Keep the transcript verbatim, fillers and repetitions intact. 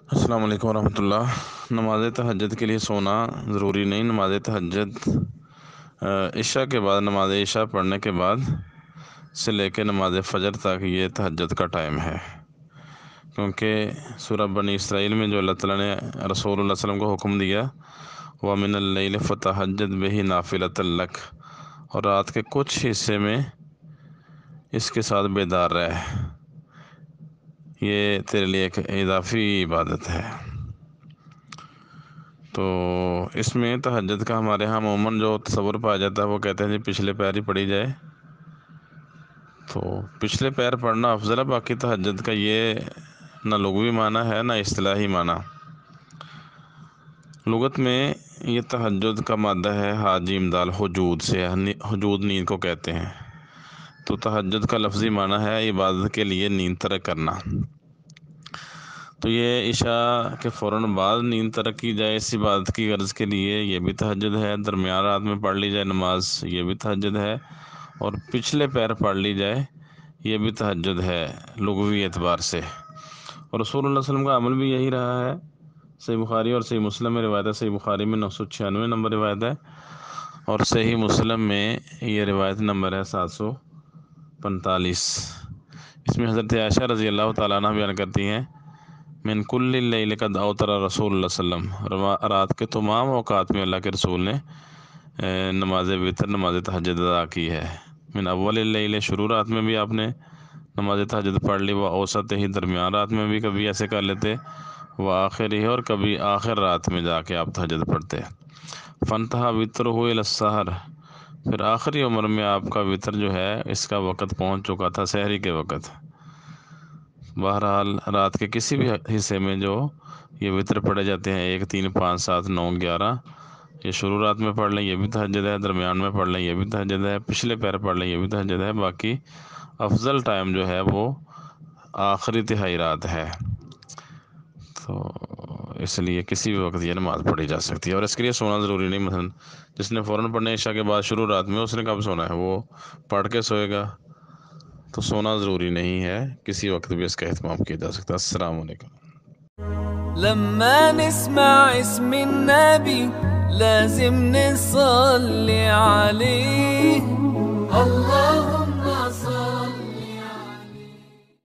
السلام علیکم ورحمۃ اللہ۔ نماز تہجد کے لیے سونا ضروری نہیں۔ نماز تہجد عشاء کے بعد، نماز عشاء پڑھنے کے بعد سے لے کے نماز فجر تک یہ تہجد کا ٹائم ہے، کیونکہ سورہ بنی اسرائیل میں جو اللہ تعالیٰ نے رسول اللہ صلی اللہ علیہ وسلم کو حکم دیا، وَمِنَ اللَّيْلِ فَتَہجد بِهِ نَافِلَةً لَكَ، اور رات کے کچھ حصے میں اس کے ساتھ بیدار رہ، یہ تیرے لیے ایک اضافی عبادت ہے۔ تو اس میں تہجد کا ہمارے ہاں عموماً جو تصور پایا جاتا ہے وہ کہتے ہیں جی پچھلے پیر ہی پڑھی جائے، تو پچھلے پیر پڑھنا افضل ہے۔ باقی تہجد کا یہ نہ لغوی معنی ہے نہ اصطلاحی معنی۔ لغت میں یہ تہجد کا مادہ ہے ہا جیم دال، ہجود سے، ہجود نیند کو کہتے ہیں۔ تو تہجد کا لفظی معنی ہے عبادت کے لیے نیند ترک کرنا۔ تو یہ عشاء کے فوراً بعد نیند ترک کی جائے اس عبادت کی غرض کے لیے، یہ بھی تہجد ہے۔ درمیان رات میں پڑھ لی جائے نماز، یہ بھی تہجد ہے۔ اور پچھلے پیر پڑھ لی جائے، یہ بھی تہجد ہے لغوی اعتبار سے۔ اور رسول اللہ صلی اللہ علیہ وسلم کا عمل بھی یہی رہا ہے۔ صحیح بخاری اور صحیح مسلم میں روایت ہے۔ صحیح بخاری میں نو سو چھیانوے نمبر روایت ہے، اور صحیح مسلم میں یہ روایت نمبر ہے سات سو پینتالیس۔ اس میں حضرت عائشہ رضی اللہ تعالیٰ عنہ بیان کرتی ہیں، من کل اللیل قد اوتر رسول اللہ صلی اللہ علیہ وسلم، رات کے تمام اوقات میں اللہ کے رسول نے نماز وتر، نماز تہجد ادا کی ہے۔ من اول اللیل، شروع رات میں بھی آپ نے نماز تہجد پڑھ لی، وہ اوسط ہی، درمیان رات میں بھی کبھی ایسے کر لیتے، وہ آخر ہی، اور کبھی آخر رات میں جا کے آپ تہجد پڑھتے۔ فانتہا وترہ الی السحر، پھر آخری عمر میں آپ کا وتر جو ہے اس کا وقت پہنچ چکا تھا، سحری کے وقت۔ بہرحال رات کے کسی بھی حصے میں جو یہ وتر پڑھے جاتے ہیں، ایک، تین، پانچ، سات، نو، گیارہ، یہ شروع رات میں پڑھ لیں یہ بھی تہجد ہے، درمیان میں پڑھ لیں یہ بھی تہجد ہے، پچھلے پیر پڑھ لیں یہ بھی تہجد ہے۔ باقی افضل ٹائم جو ہے وہ آخری تہائی رات ہے، تو اس لیے کسی بھی وقت یہ نماز پڑھی جا سکتی ہے، اور اس کے لیے سونا ضروری نہیں۔ مثلا جس نے فوراً پڑھنے عشاء کے بعد شروع رات میں، اس نے کب سونا ہے؟ وہ پڑھ کے سوئے گا، تو سونا ضروری نہیں ہے، کسی وقت بھی اس کا اہتمام کیا جا سکتا ہے۔ السلام علیکم۔ لما نسمع اسم النبي لازم نصلي عليه، الله